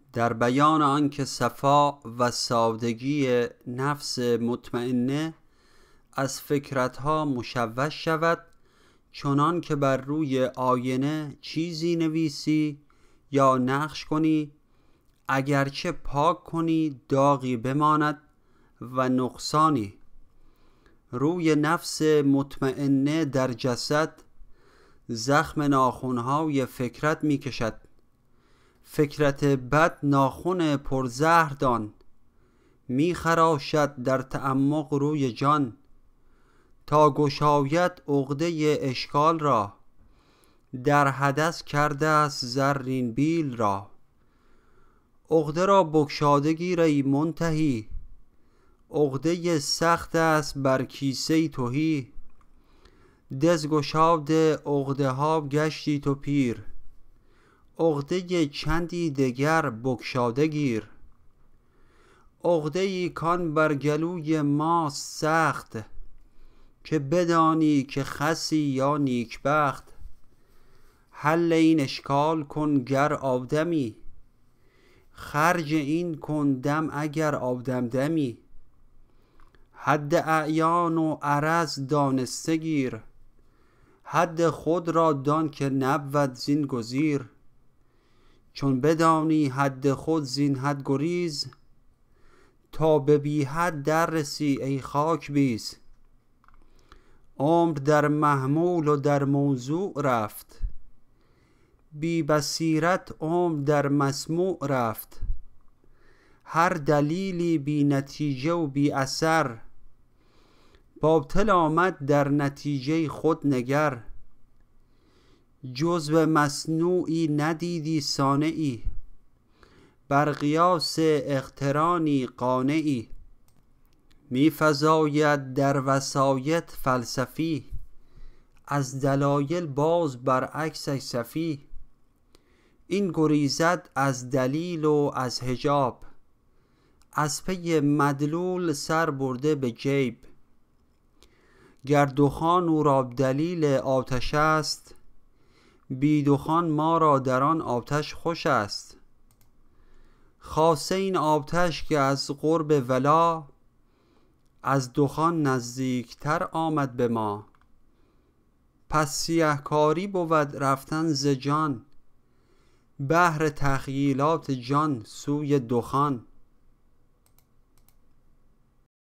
در بیان آنکه صفا و سادگی نفس مطمئنه از فکرتها مشوش شود، چنان که بر روی آینه چیزی نویسی یا نقش کنی، اگرچه پاک کنی داغی بماند و نقصانی. روی نفس مطمئنه در جسد زخم ناخنهای فکرت می کشد. فکرت بد ناخن پرزهر دان، می خراشد در تعمق روی جان. تا گشاید عقده اشکال را، در حدث کرده است زرین بیل را. عقده را بگشاده گیر ای منتهی، عقده سخت است بر کیسه تهی. دزگشاد عقده ها گشتی تو پیر، عقده چندی دگر بگشاده گیر. عقده ای کان بر گلوی ماست سخت، که بدانی که خسی یا نیکبخت. حل این اشکال کن گر آدمی، خرج این کن دم اگر آدم دمی. حد اعیان و عرض دانسته گیر، حد خود را دان که نبود زین گزیر. چون بدانی حد خود زین حد گریز، تا به بی حد در رسی ای خاک بیز. عمر در محمول و در موضوع رفت، بی بصیرت عمر در مسموع رفت. هر دلیلی بی نتیجه و بی اثر، باطل آمد در نتیجه خود نگر. جزو مصنوعی ندیدی صانعی، بر قیاس اقترانی قانعی. می فزاید در وسایط فلسفی، از دلایل باز برعکس ای صفی. این گریزد از دلیل و از حجاب، از پی مدلول سر برده به جیب. گر دخان او را دلیل آتش است، بی دخان ما را در آن آتش خوش است. خاصه این آتش که از قرب ولا، از دخان نزدیکتر آمد به ما. پس سیهکاری بود رفتن ز جان، بهر تخییلات جان سوی دخان.